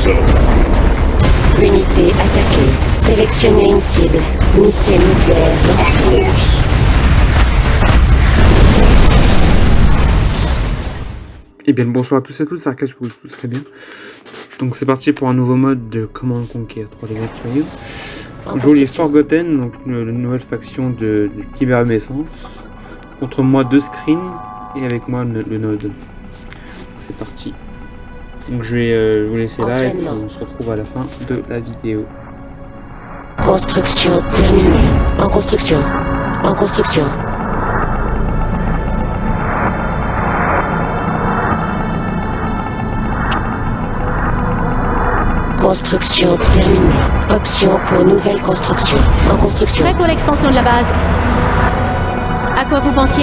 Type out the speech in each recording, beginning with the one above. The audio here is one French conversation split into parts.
Unité attaquée. Sélectionnez une cible. Missile nucléaire lancé. Eh bien bonsoir à tous et à toutes, c'est Arcade, je vous très bien. Donc c'est parti pour un nouveau mode de Command & Conquer 3D Game. Aujourd'hui Forgotten, donc la nouvelle faction de Cyberrenaissance. Contre moi 2 screens et avec moi le node. C'est parti. Donc je vais vous laisser là et puis on se retrouve à la fin de la vidéo. Construction terminée. En construction. En construction. Construction terminée. Option pour nouvelle construction. En construction. Prêt pour l'expansion de la base. À quoi vous pensiez?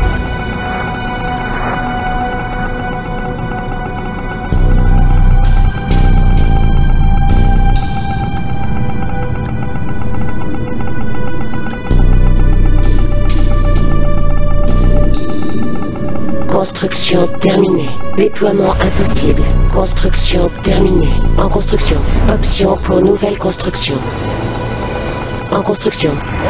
Construction terminée. Déploiement impossible. Construction terminée. En construction. Option pour nouvelle construction. En construction.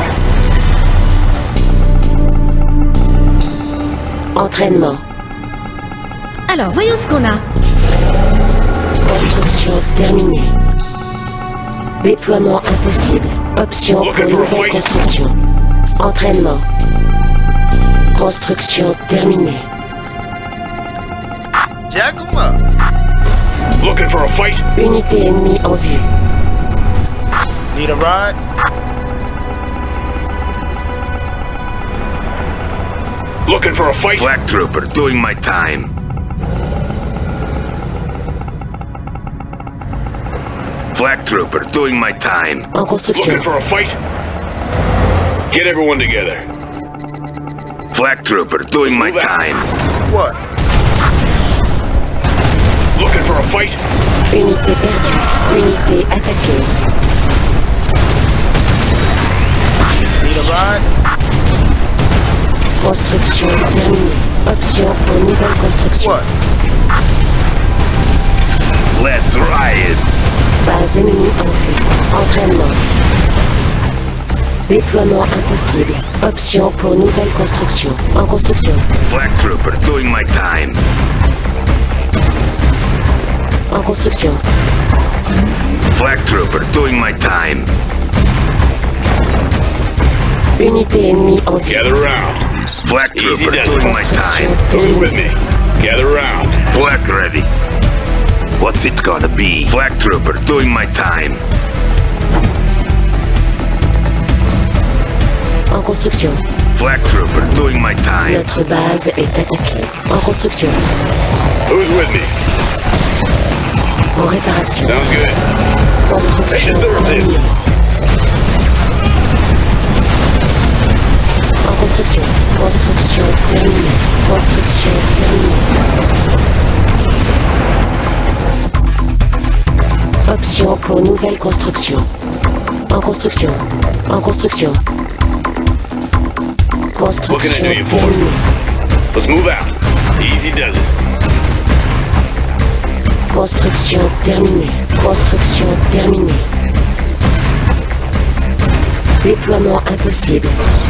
Entraînement. Alors, voyons ce qu'on a. Construction terminée. Déploiement impossible. Option pour nouvelle construction. Entraînement. Construction terminée. Looking for a fight? Unité ennemie en vue. Need a ride? Looking for a fight? Black Trooper, doing my time. Black Trooper, doing my time. En construction. Looking for a fight? Get everyone together. Black Trooper, doing my time. What? Looking for a fight? Unité perdue. Unité attaquée. Need a ride? Construction terminée. Option pour nouvelle construction. What? Let's riot. Base ennemie en vue. Entraînement. Déploiement impossible. Option pour nouvelle construction. En construction. Black Trooper, doing my time. En construction. Black Trooper, doing my time. Unité ennemie en vue. Gather around. Black Trooper, doing my Construction time. Who's with terminée. me? Gather around. Black ready. What's it gonna be? Black Trooper, doing my time. En construction. Black Trooper, doing my time. Notre base est attaquée. En construction. Who's with me? En réparation. Sounds good. Construction Mission terminée. En construction. Construction terminée. Construction terminée. Option pour nouvelle construction. En construction. En construction. Construction Looking at you, Ford. terminée. Let's move out. Easy does it. Construction terminée. Construction terminée. Déploiement impossible.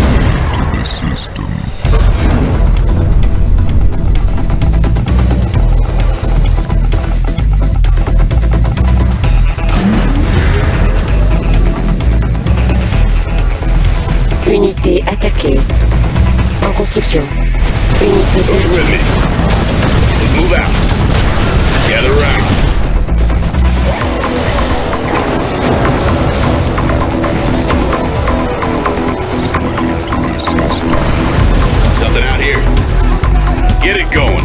Unité attaquée. En construction. Unité Who's perdue. with me? Let's move out. Gather around. Something out here. Get it going.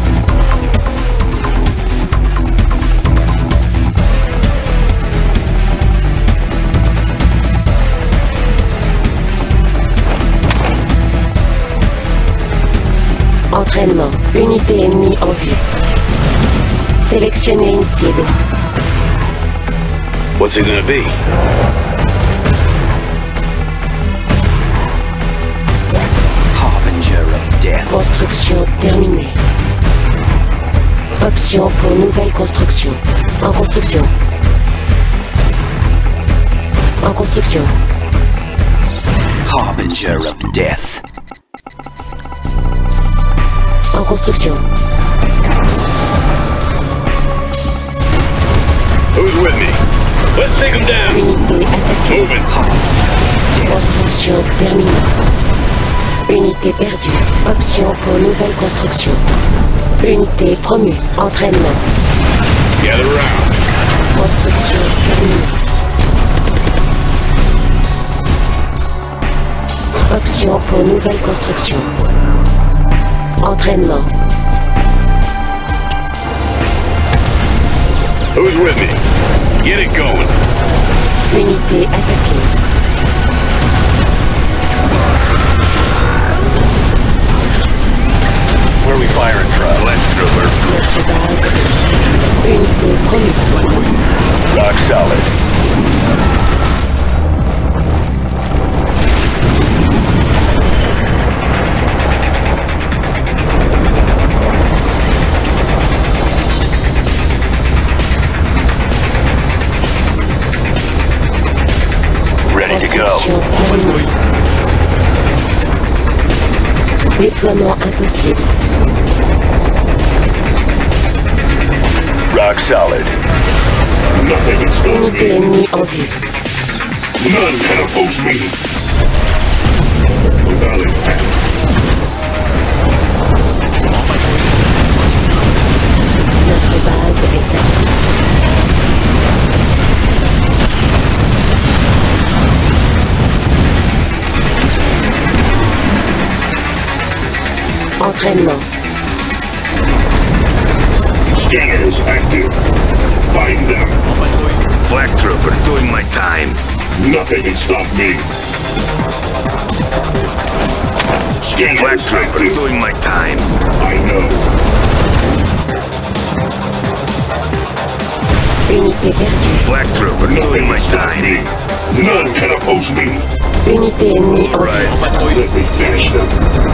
Entraînement. Unité ennemie en vue. Sélectionnez une cible. What's it gonna be? Harbinger of death. Construction terminée. Option pour nouvelle construction. En construction. En construction. Harbinger of death. En construction. Who's with me? Let's take them down. Unité attaquée. Moving. Construction terminée. Unité perdue. Option pour nouvelle construction. Unité promue. Entraînement. Gather around. Construction terminée. Option pour nouvelle construction. Entraînement. Who's with me? Get it going. Unité attaquée. Where are we firing from? Flag trooper. Notre base. Unité promue. Rock solid. Ready to go. Construction terminée. Déploiement impossible. Rock solid. Nothing can stop Unité ennemie en vue. None can oppose me. Without impact. Notre base est active. Entraînement. Scanners active. Find them. Flag trooper doing my time. Nothing can stop me. Flag Scanners trooper active. doing my time. I know. Unité perdue. Flag trooper Nothing doing my can stop time. me. None can oppose me. Unité ennemie en vue. Right. Let me finish them.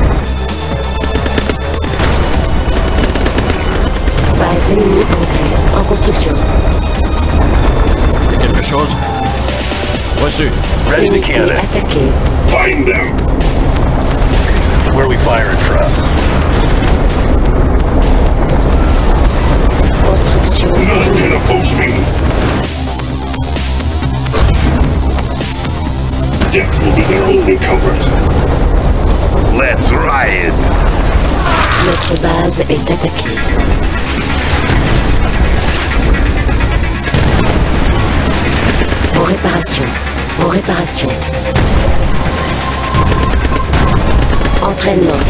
Base ennemie en vue. En construction. Quelque chose? Reçu. Ready to Unité cannon. attaquée. Find them. Where are we firing from? Construction None can terminée. oppose me. Death will be their only comfort. Let's riot. Notre base est attaquée. En réparation. En réparation. Entraînement.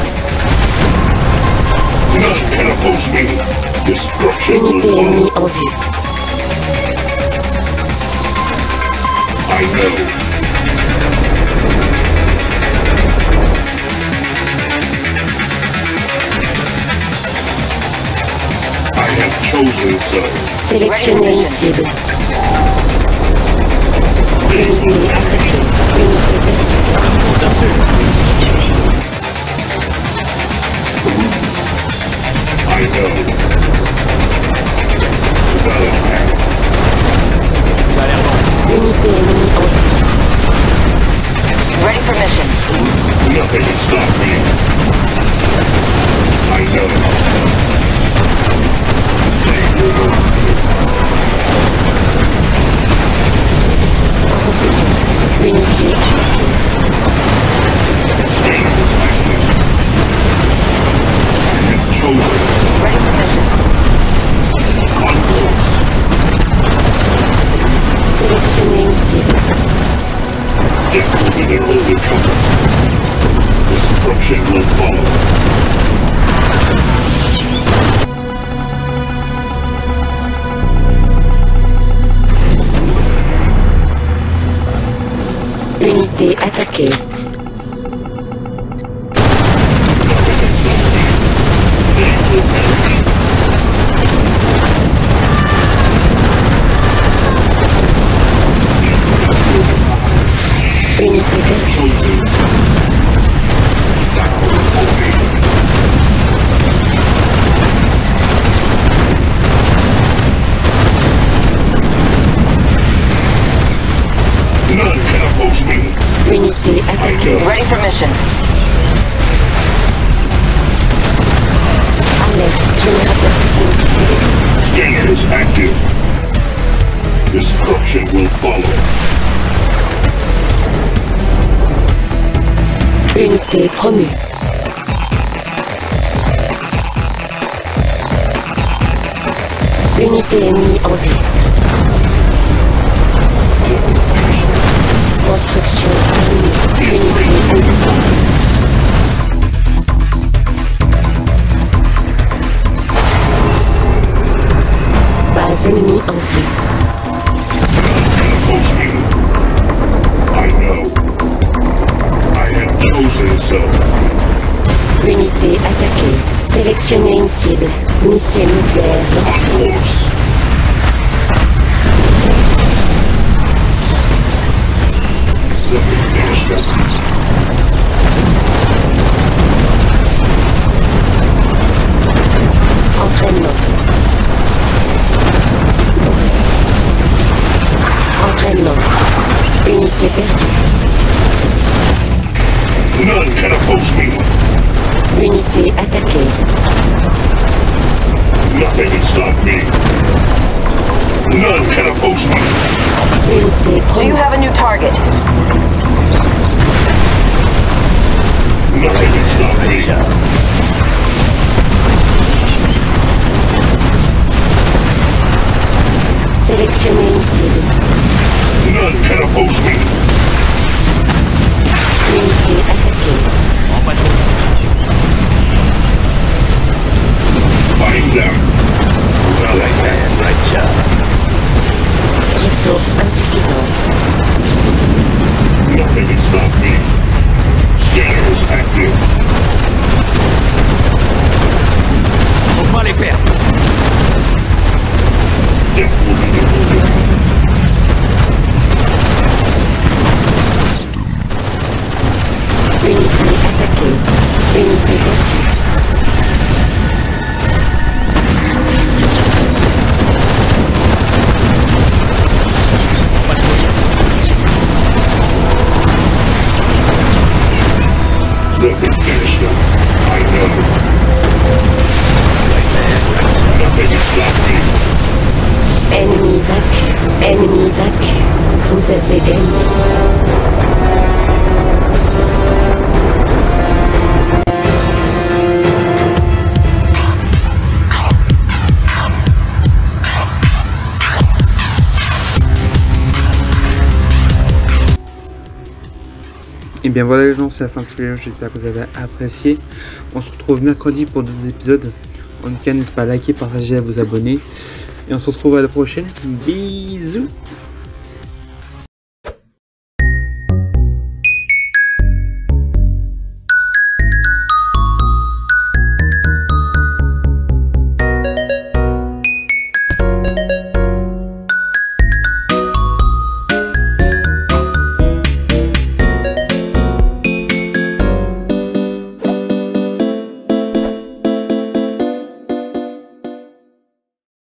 None can oppose me. Destruction will Unité follow. ennemie en vue. I know. I have chosen so. Sélectionnez une cible. Unité attaquée. Unité perdue. I know. Without impact. Ça a l'air bon. Unité ennemie en vue. Ready for mission. Nothing can stop me. I know. Take over. En construction. Unité attaquée. Chosen. Ready for mission. Conquest. Sélectionnez une cible. Death will be their only comfort. Destruction will follow. Unité attaquée. Unité perdue. Destruction will follow. Unité promue. Unité ennemie en vue. Construction terminée. Unité ennemie. Base ennemie en vue. Oppose me. I know. I have chosen so. Unité attaquée. Sélectionnez une cible. Missile nucléaire lancé. Entraînement. Entraînement. Unité perdue. None can oppose me. Unité attaquée. Nothing can stop me. None can oppose me. Unité Do you promue. have a new target? Nothing can stop me. Sélectionnez une cible. None can oppose me. Unité attaquée. Find them. Right man, right job. Ressources insuffisantes. Nothing can stop me. Scanners active. Faut pas les perdre. Death will be the order. Unité attaquée. Unité perdue. Nothing finished them. I know. Nothing can stop me. Ennemi vaincu. Ennemi vaincu. Vous avez gagné. Et bien voilà les gens, c'est la fin de cette vidéo, j'espère que vous avez apprécié. On se retrouve mercredi pour d'autres épisodes. En tout cas, n'hésitez pas à liker, partager, à vous abonner. Et on se retrouve à la prochaine. Bisous.